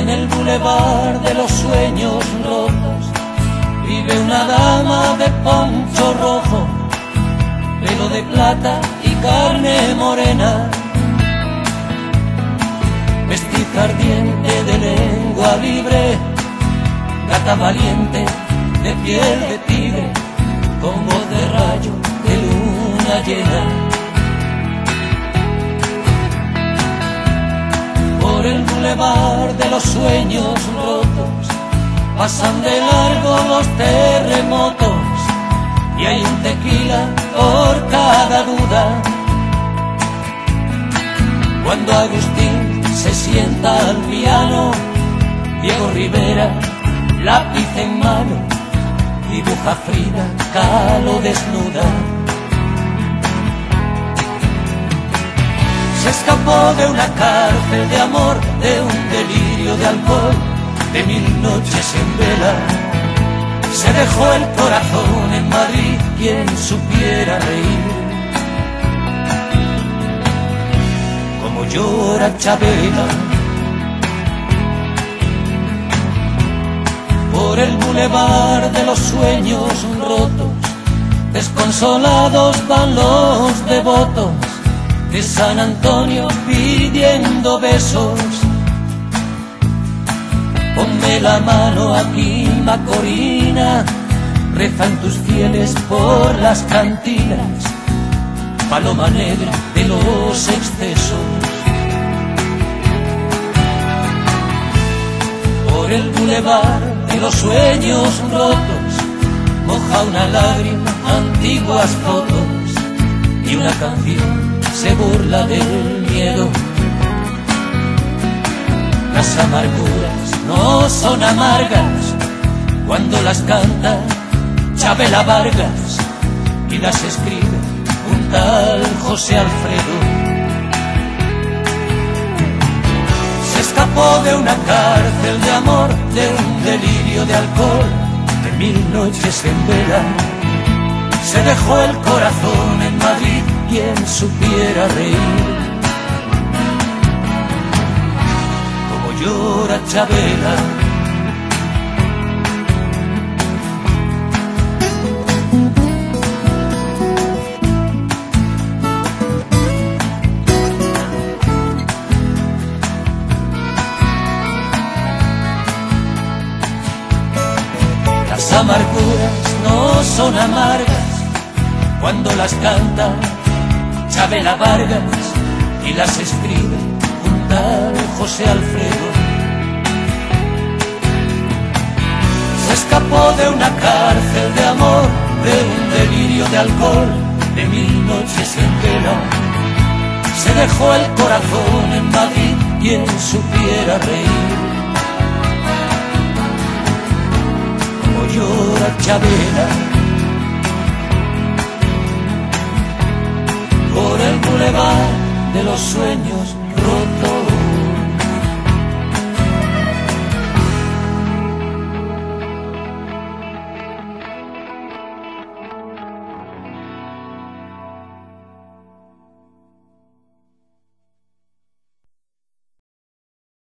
en el bulevar de los sueños rotos vive una dama de poncho rojo, pelo de plata y carne morena, mestiza ardiente de lengua libre, gata valiente de piel de tigre, con voz de rayo de luna llena. Por el bulevar de los sueños rotos pasan de largo los terremotos y hay un tequila por cada duda. Cuando Agustín se sienta al piano, Diego Rivera, lápiz en mano, dibuja Frida Kahlo desnuda. Se escapó de una cárcel de amor, de un delirio de alcohol, de 1000 noches en vela. Se dejó el corazón en Madrid, quien supiera reír como llora Chabela. Por el bulevar de los sueños rotos, desconsolados van los devotos de San Antonio pidiendo besos. Ponme la mano aquí, Macorina, rezan tus fieles por las cantinas, paloma negra de los excesos. Por el bulevar de los sueños rotos moja una lágrima antiguas fotos y una canción se burla del miedo. Las amarguras no son amargas cuando las canta Chabela Vargas y las escribe un tal José Alfredo. Se escapó de una cárcel de amor, de un delirio de alcohol, de 1000 noches en vela. Se dejó el corazón en Madrid, quien supiera reír como llora Chabela. Las amarguras no son amargas cuando las canta Chabela Vargas y las escribe un tal José Alfredo. Se escapó de una cárcel de amor, de un delirio de alcohol, de 1000 noches en vela. Se dejó el corazón en Madrid, quien supiera reír como llora Chabela. Por el bulevar de los sueños rotos.